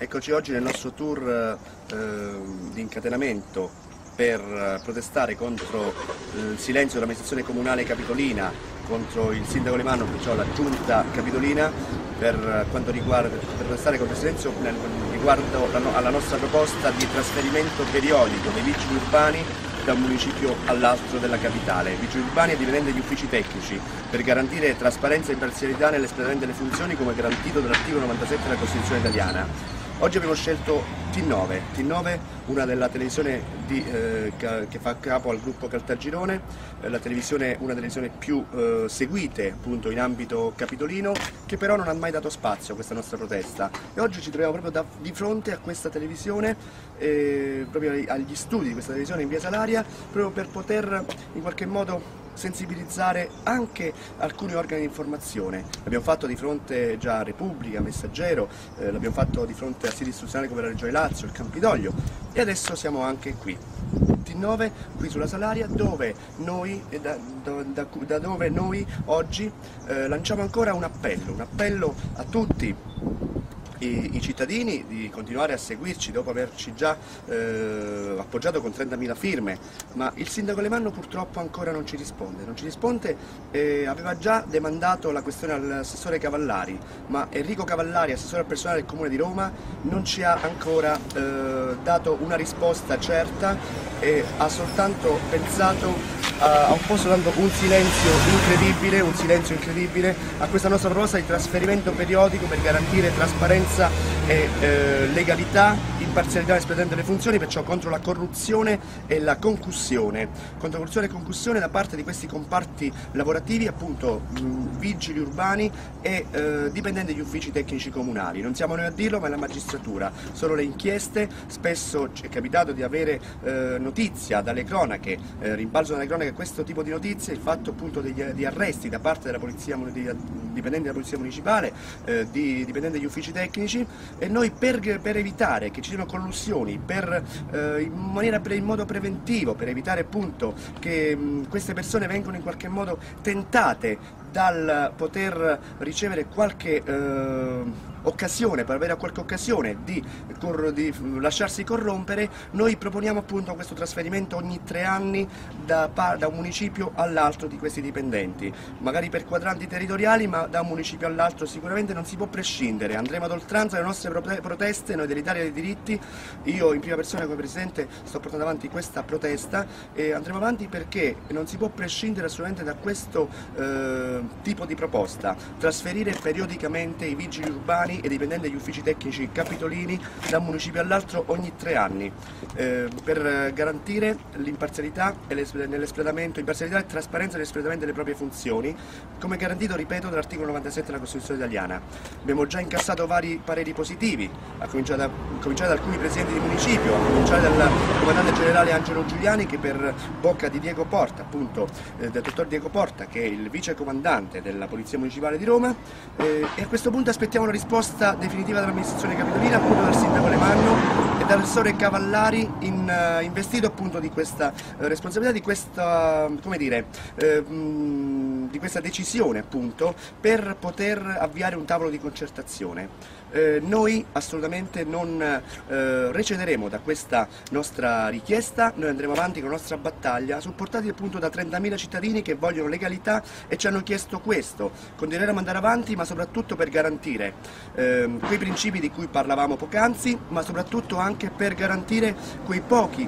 Eccoci oggi nel nostro tour di incatenamento per protestare contro il silenzio dell'amministrazione comunale capitolina, contro il sindaco Alemanno, perciò la giunta capitolina, per protestare contro il silenzio riguardo alla nostra proposta di trasferimento periodico dei vigili urbani da un municipio all'altro della capitale, vigili urbani e dipendenti degli uffici tecnici, per garantire trasparenza e imparzialità nell'espletamento delle funzioni come garantito dall'articolo 97 della Costituzione italiana. Oggi abbiamo scelto T9, una della televisione che fa capo al gruppo Caltagirone, una delle televisioni più seguite appunto in ambito capitolino, che però non ha mai dato spazio a questa nostra protesta. E oggi ci troviamo proprio di fronte a questa televisione, proprio agli studi di questa televisione in via Salaria, proprio per poter in qualche modo sensibilizzare anche alcuni organi di informazione. L'abbiamo fatto di fronte già a Repubblica, Messaggero, l'abbiamo fatto di fronte a siti istituzionali come la Regione Lazio, il Campidoglio, e adesso siamo anche qui. T9, qui sulla Salaria, dove noi, da dove noi oggi lanciamo ancora un appello a tutti i cittadini di continuare a seguirci dopo averci già appoggiato con 30.000 firme, ma il sindaco Alemanno purtroppo ancora non ci risponde, aveva già demandato la questione all'assessore Cavallari, ma Enrico Cavallari, assessore al personale del Comune di Roma, non ci ha ancora dato una risposta certa e ha soltanto pensato, ha opposto tanto un silenzio incredibile a questa nostra proposta di trasferimento periodico per garantire trasparenza e legalità, imparzialità nell'espletamento delle funzioni, perciò contro la corruzione e la concussione, da parte di questi comparti lavorativi, appunto vigili urbani e dipendenti degli uffici tecnici comunali. Non siamo noi a dirlo, ma è la magistratura, sono le inchieste. Spesso ci è capitato di avere notizia dalle cronache, rimbalzo dalle cronache questo tipo di notizie, il fatto appunto di arresti da parte della polizia, di dipendenti della polizia municipale, di dipendenti degli uffici tecnici, e noi per evitare che ci siano collusioni, in modo preventivo, per evitare appunto che queste persone vengano in qualche modo tentate dal poter ricevere qualche occasione, per avere qualche occasione di lasciarsi corrompere, noi proponiamo appunto questo trasferimento ogni 3 anni da un municipio all'altro di questi dipendenti, magari per quadranti territoriali, ma da un municipio all'altro sicuramente non si può prescindere. Andremo ad oltranza le nostre proteste, noi dell'Italia dei diritti, io in prima persona come Presidente sto portando avanti questa protesta e andremo avanti perché non si può prescindere assolutamente da questo tipo di proposta, trasferire periodicamente i vigili urbani e dipendenti degli uffici tecnici capitolini da un municipio all'altro ogni 3 anni, per garantire l'imparzialità e nell'espletamento, imparzialità e trasparenza nell'espletamento delle proprie funzioni, come garantito, ripeto, dall'articolo 97 della Costituzione italiana. Abbiamo già incassato vari pareri positivi, a cominciare da alcuni presidenti di municipio, a cominciare dal comandante generale Angelo Giuliani, che per bocca di Diego Porta, appunto del dottor Diego Porta, che è il vice comandante della Polizia Municipale di Roma, e a questo punto aspettiamo una risposta definitiva dall'amministrazione capitolina, appunto dal sindaco Alemanno e dall'assessore Cavallari, investito appunto di questa responsabilità, di questa, come dire, di questa decisione appunto, per poter avviare un tavolo di concertazione. Noi assolutamente non recederemo da questa nostra richiesta, noi andremo avanti con la nostra battaglia, supportati appunto da 30.000 cittadini che vogliono legalità e ci hanno chiesto questo. Continueremo ad andare avanti, ma soprattutto per garantire quei principi di cui parlavamo poc'anzi, ma soprattutto anche per garantire quei pochi,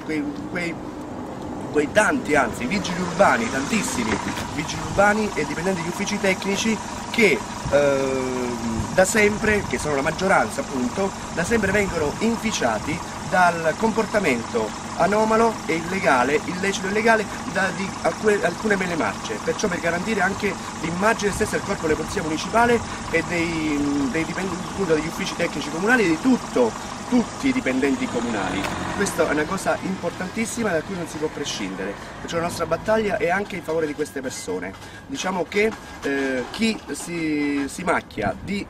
quei tanti, anzi, vigili urbani, tantissimi vigili urbani e dipendenti degli uffici tecnici che da sempre, che sono la maggioranza appunto, da sempre vengono inficiati dal comportamento anomalo e illegale, illecito e illegale di alcune mele marce, perciò per garantire anche l'immagine stessa del corpo della polizia municipale e degli uffici tecnici comunali e di tutto tutti i dipendenti comunali. Questa è una cosa importantissima da cui non si può prescindere, perciò la nostra battaglia è anche in favore di queste persone. Diciamo che chi si macchia di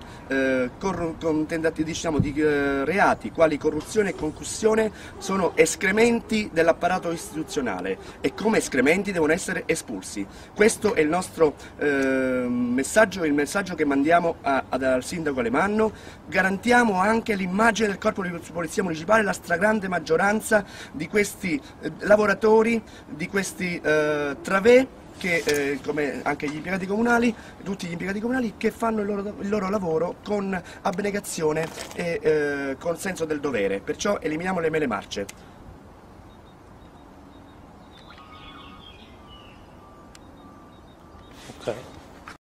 reati quali corruzione e concussione sono escrementi dell'apparato istituzionale e come escrementi devono essere espulsi. Questo è il nostro messaggio, il messaggio che mandiamo al sindaco Alemanno. Garantiamo anche l'immagine del corpo di polizia municipale, la stragrande maggioranza di questi lavoratori, di questi travè, che come anche gli impiegati comunali, tutti gli impiegati comunali che fanno il loro lavoro con abnegazione e con senso del dovere, perciò eliminiamo le mele marce.